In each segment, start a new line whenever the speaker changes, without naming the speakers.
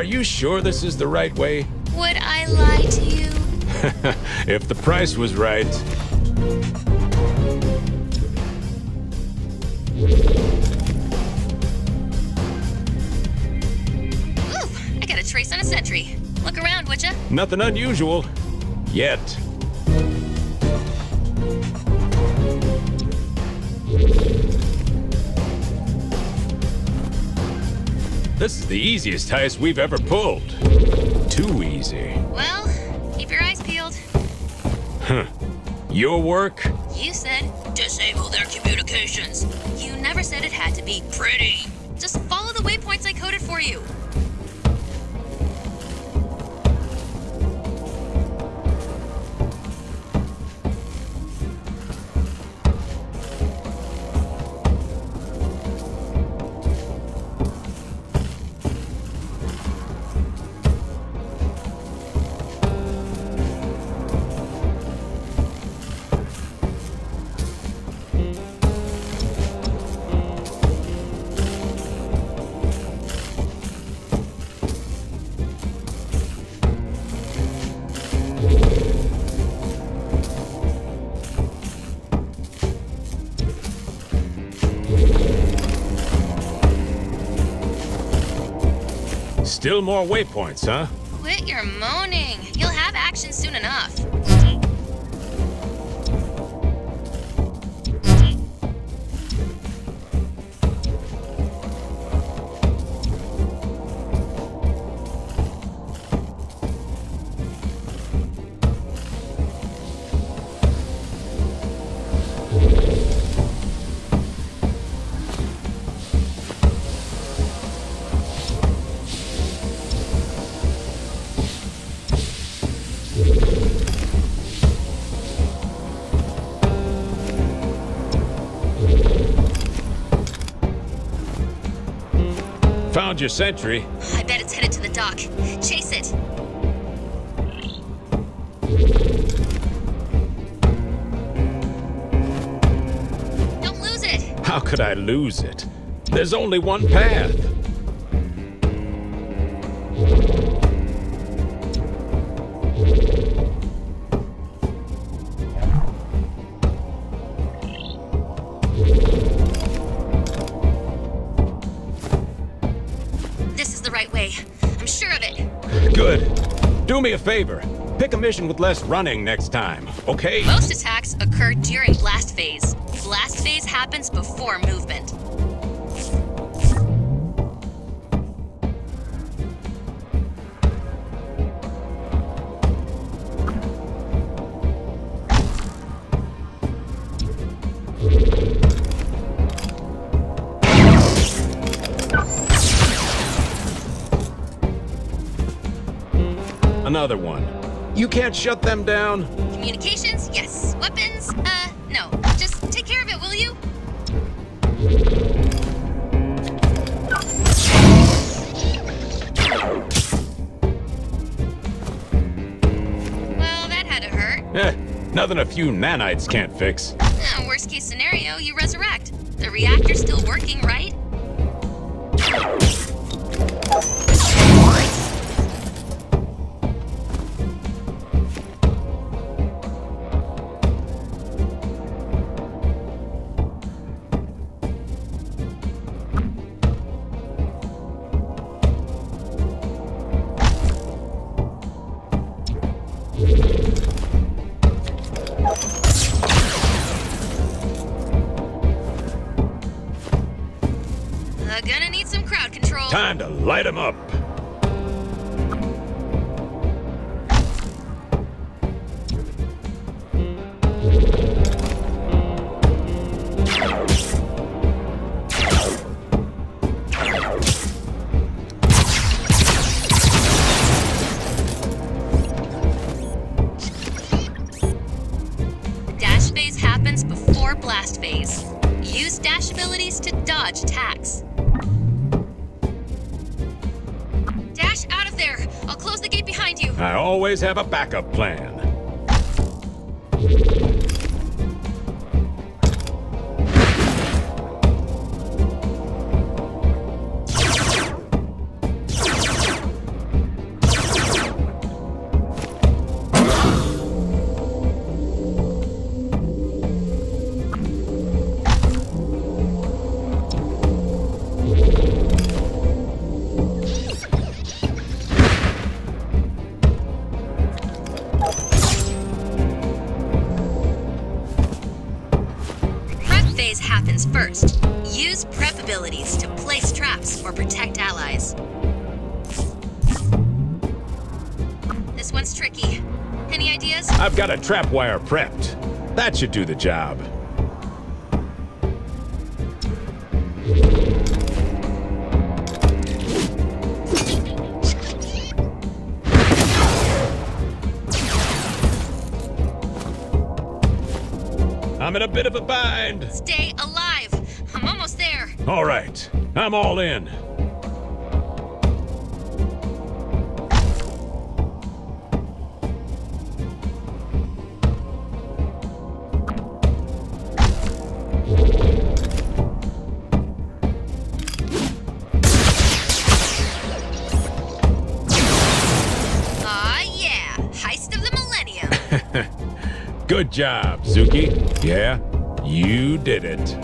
Are you sure this is the right way?
Would I lie to you?
If the price was right.
Ooh, I got a trace on a sentry. Look around, would ya?
Nothing unusual. Yet. This is the easiest heist we've ever pulled. Too easy.
Well, keep your eyes peeled.
Huh. Your work?
You said, disable their communications. You never said it had to be pretty. Just follow the waypoints I coded for you.
Still more waypoints, huh?
Quit your moaning. You'll have action soon enough.
Found your sentry.
I bet it's headed to the dock. Chase it. Don't lose it.
How could I lose it? There's only one path.
This is the right way. I'm sure of it.
Good. Do me a favor. Pick a mission with less running next time, okay?
Most attacks occur during blast phase. Blast phase happens before movement.
Another one. You can't shut them down?
Communications, yes. Weapons, no. Just take care of it, will you? Well, that had to hurt.
Nothing a few nanites can't fix.
Worst case scenario, you resurrect. The reactor's still working, right? Gonna need some crowd control.
Time to light 'em up.
Dash phase happens before blast phase. Use dash abilities to dodge attacks. Dash out of there! I'll close the gate behind you.
I always have a backup plan.
phase happens first. Use prep abilities to place traps or protect allies. This one's tricky. Any ideas?
I've got a trap wire prepped. That should do the job. I'm in a bit of a bind.
Stay alive. I'm almost there.
All right, I'm all in.
Yeah. Heist of the millennium.
Good job, Suki. Yeah, you did it.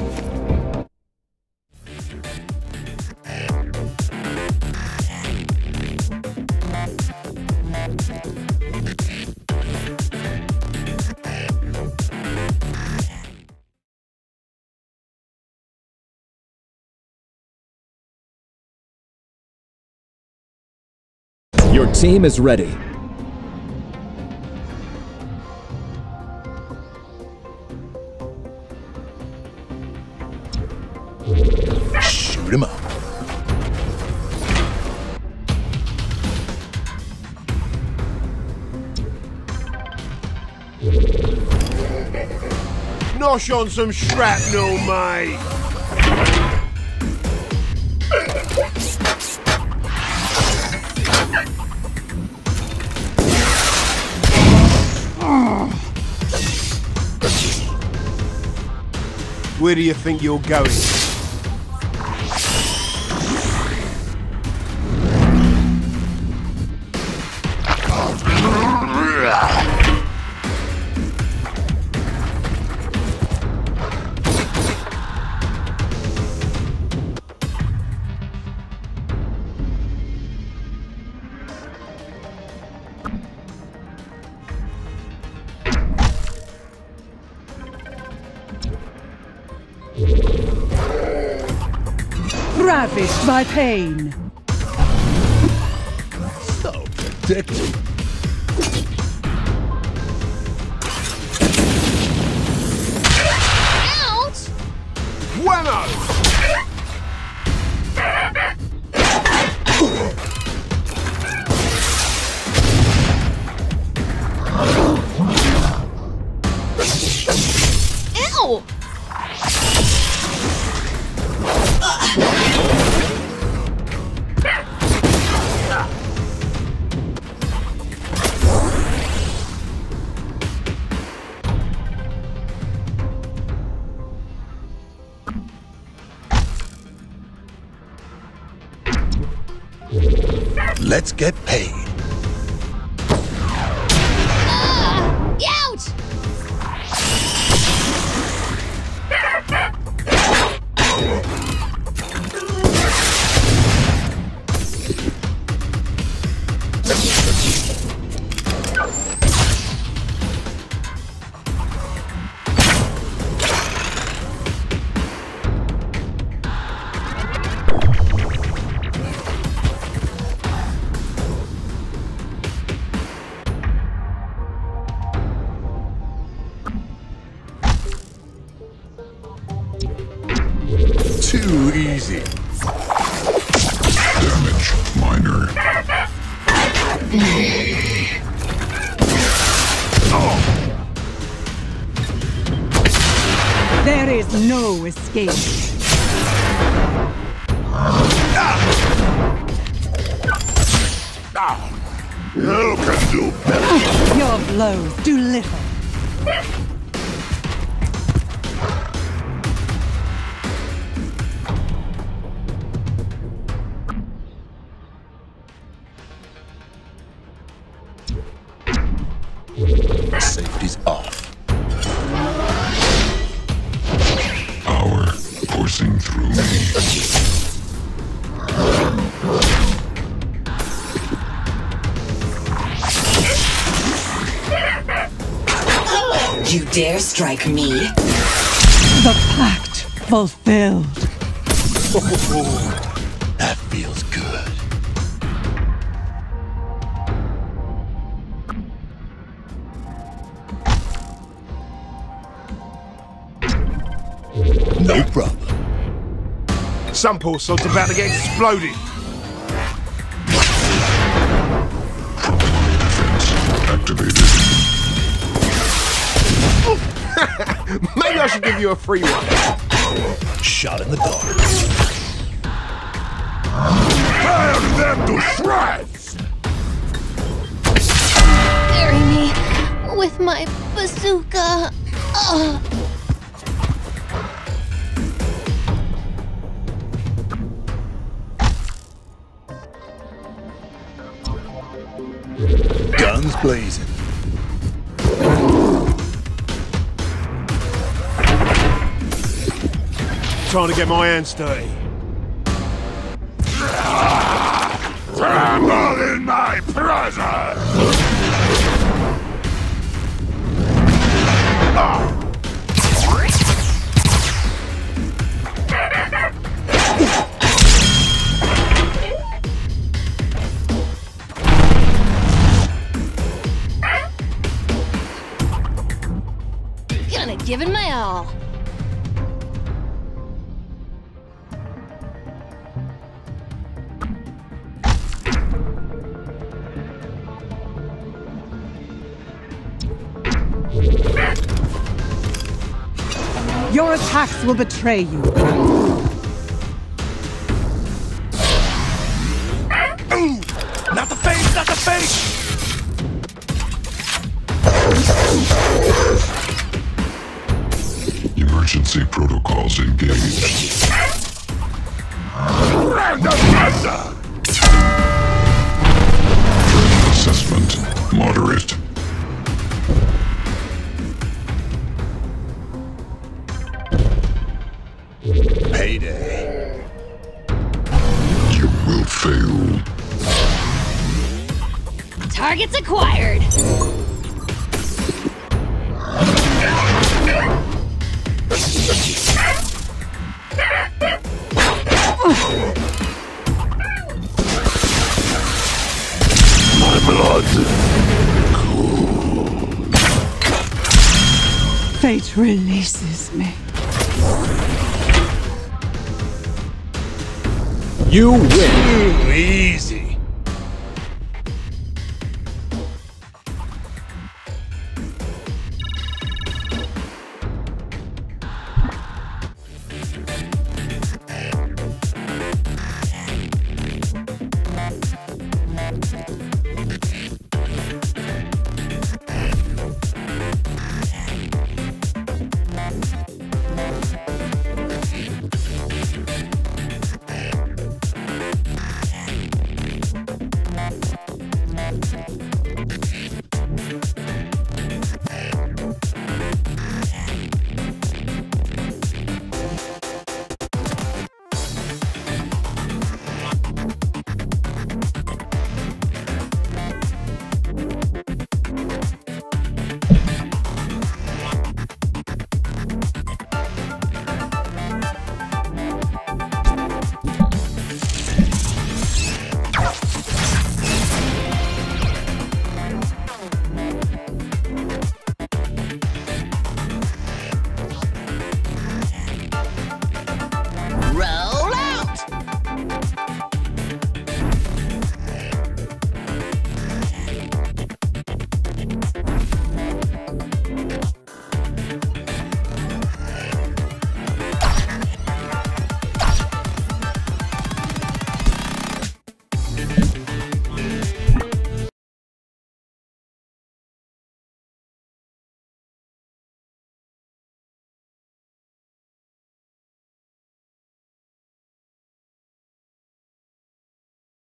Your team is ready.
Shoot him up.
Nosh on some shrapnel, mate. Where do you think you're going?
Ravished by pain.
So predictable.
Ouch!
Bueno!
Ew!
Let's get paid.
Ouch!
Too easy.
Damage minor.
There is no escape.
You can do better.
Your blows do little.
Safety's off.
Power coursing through me.
You dare strike me?
The pact fulfilled.
That feels good. No problem.
Some poor sod's about to get exploded.
Activated.
Maybe I should give you a free one.
Shot in the dark.
Tear them to shreds!
Bury me with my bazooka. Ugh.
Guns blazing.
Trying to get my hands dirty.
Tremble in my presence!
Gonna give it my all.
Your attacks will betray you.
Ooh! Not the face, not the face!
Emergency protocols engaged. Random thunder! Threat assessment moderate.
Payday.
You will fail.
Targets acquired.
My blood.
Fate releases me.
You win.
Easy.